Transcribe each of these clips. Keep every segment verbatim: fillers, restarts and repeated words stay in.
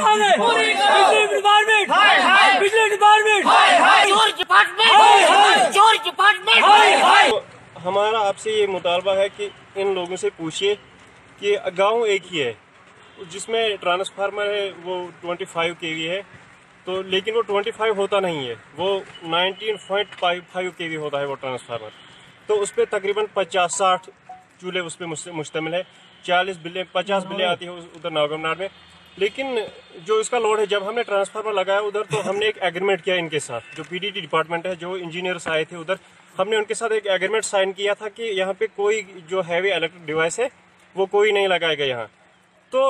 है, बिजली डिपार्टमेंट, बिजली डिपार्टमेंट, चोर डिपार्टमेंट, चोर डिपार्टमेंट। हमारा आपसे ये मुतालबा है कि इन लोगों से पूछिए कि गांव एक ही है जिसमें ट्रांसफार्मर है वो पच्चीस केवी है, तो लेकिन वो पच्चीस होता नहीं है, वो उन्नीस पॉइंट पचपन केवी होता है वो ट्रांसफार्मर। तो उस पर तकरीबन पचास साठ चूल्हे उस पर मुश्तमिल है, चालीस बिल्लें पचास बिल्लें आती है उधर नागमनार में। लेकिन जो इसका लोड है, जब हमने ट्रांसफार्मर लगाया उधर तो हमने एक एग्रीमेंट किया इनके साथ, जो पीडीटी डिपार्टमेंट है, जो इंजीनियर्स आए थे उधर, हमने उनके साथ एक एग्रीमेंट साइन किया था कि यहाँ पे कोई जो हैवी इलेक्ट्रिक डिवाइस है वो कोई नहीं लगाएगा यहाँ। तो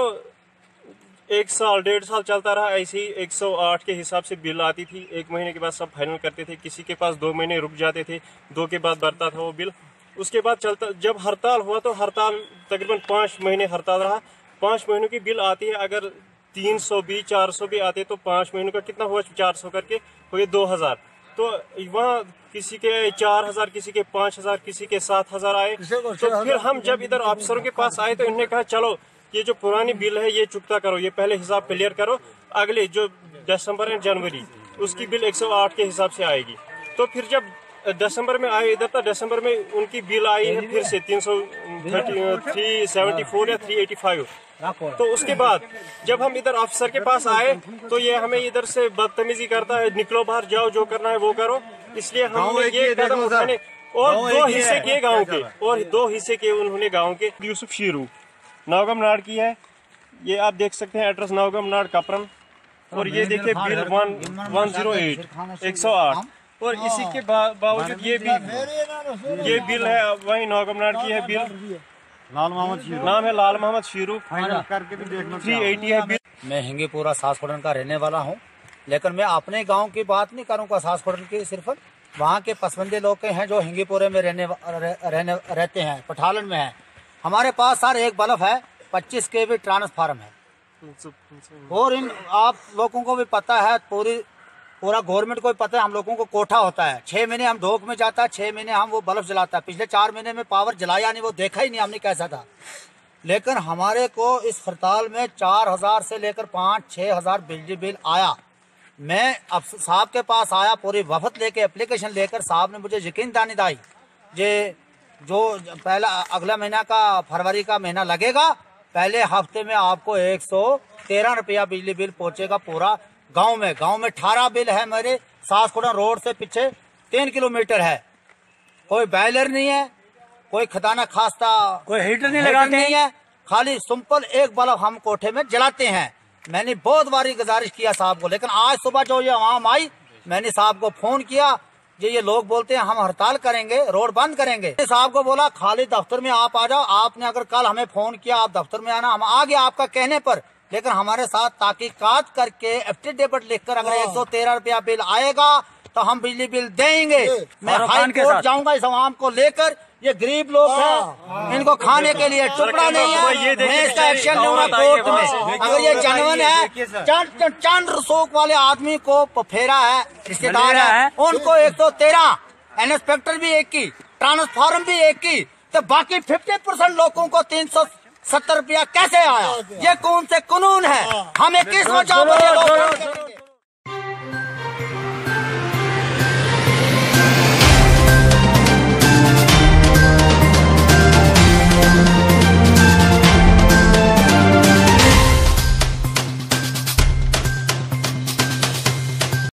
एक साल डेढ़ साल चलता रहा ऐसे ही। एक सौ आठ के हिसाब से बिल आती थी, एक महीने के बाद सब फाइनल करते थे, किसी के पास दो महीने रुक जाते थे, दो के बाद बढ़ता था वो बिल। उसके बाद चलता, जब हड़ताल हुआ तो हड़ताल तकरीबन पाँच महीने हड़ताल रहा। पाँच महीनों की बिल आती है, अगर तीन सौ भी चार सौ भी आते तो पाँच महीनों का कितना हुआ, चार सौ करके हुए दो हजार। तो वहाँ किसी के चार हजार, किसी के पाँच हजार, किसी के सात हजार आए। तो फिर हम जब इधर अफसरों के पास आए तो इन्होंने कहा चलो ये जो पुरानी बिल है ये चुकता करो, ये पहले हिसाब क्लियर करो, अगले जो दिसंबर एंड जनवरी उसकी बिल एक सौ आठ के हिसाब से आएगी। तो फिर जब दिसंबर में आए इधर, तो दिसंबर में उनकी बिल आई है फिर से तीन सौ थ्री सेवेंटी फोर या थ्री एटी फाइव। तो उसके बाद जब हम इधर अफसर के पास आए तो ये हमें इधर से बदतमीजी करता है, निकलो बाहर जाओ, जो करना है वो करो। इसलिए हमने ये कदम उठाने, और दो हिस्से किए गाँव के, और दो हिस्से किए उन्होंने गाँव के। यूसुफ शीरू नागमनार की है, ये आप देख सकते हैं एड्रेस नागमनार कपरन, और ये देखिए bill one one zero eight एक सौ आठ। और इसी के बावजूद ये भी ये बिल है वही नागमनार की है, बिल लाल मोहम्मद शीरू, नाम है लाल मोहम्मद शीरू, थ्री एटी है बिल। मैं हिंगीपुरा सासखोड़न का रहने वाला हूँ, लेकिन मैं अपने गांव की बात नहीं करूँगा, सासखोड़न की सिर्फ वहाँ के पसमंदे लोग हैं जो हिंगीपुरे में रहने रहने रहते हैं, पठालन में है। हमारे पास सर एक बल्ब है, पच्चीस के वी ट्रांसफार्म है, और इन आप लोगों को भी पता है, पूरी पूरा गवर्नमेंट को भी पता है, हम लोगों को कोठा होता है, छह महीने हम ढोक में जाता है, छह महीने हम वो बल्ब जलाता है। पिछले चार महीने में पावर जलाया नहीं, वो देखा ही नहीं हमने कैसा था। लेकिन हमारे को इस हड़ताल में चार हजार से लेकर पाँच छः हजार बिजली बिल आया। मैं अब साहब के पास आया, पूरी वफद लेके एप्लीकेशन लेकर, साहब ने मुझे यकीन दानी दाई जे जो पहला अगला महीना का फरवरी का महीना लगेगा, पहले हफ्ते में आपको एक सौ तेरह रुपया बिजली बिल पहुंचेगा पूरा गांव में। गांव में अठारह बिल है मेरे, सासखोड़न रोड से पीछे तीन किलोमीटर है, कोई बॉयलर नहीं है, कोई खदाना खास्ता, कोई हीटर नहीं लगाते नहीं है, खाली सिंपल एक बल्ब हम कोठे में जलाते हैं। मैंने बहुत बारी गुजारिश किया साहब को, लेकिन आज सुबह जो ये आवाम आई, मैंने साहब को फोन किया, ये ये लोग बोलते हैं हम हड़ताल करेंगे, रोड बंद करेंगे। साहब को बोला खाली दफ्तर में आप आ जाओ, आपने अगर कल हमें फोन किया आप दफ्तर में आना, हम आ गए आपका कहने पर, लेकिन हमारे साथ ताकीकात करके एफिडेविट लिखकर अगर एक सौ तेरह रुपया बिल आएगा तो हम बिजली बिल देंगे। मैं हाई कोर्ट जाऊंगा इस आवाम को लेकर, ये गरीब लोग हैं, इनको खाने के लिए टुकड़ा नहीं है, मैं इसका एक्शन लूंगा कोर्ट में। अगर ये जनवन है, चंद चंद रसूख वाले आदमी को फेरा है, रिश्तेदार है, उनको एक सौ तेरह, इंस्पेक्टर भी एक की, ट्रांसफार्म भी एक की, तो बाकी फिफ्टी परसेंट लोगों को तीन सौ सत्तर रुपया कैसे आया? ये कौन से कानून है? हमें किस वजह पर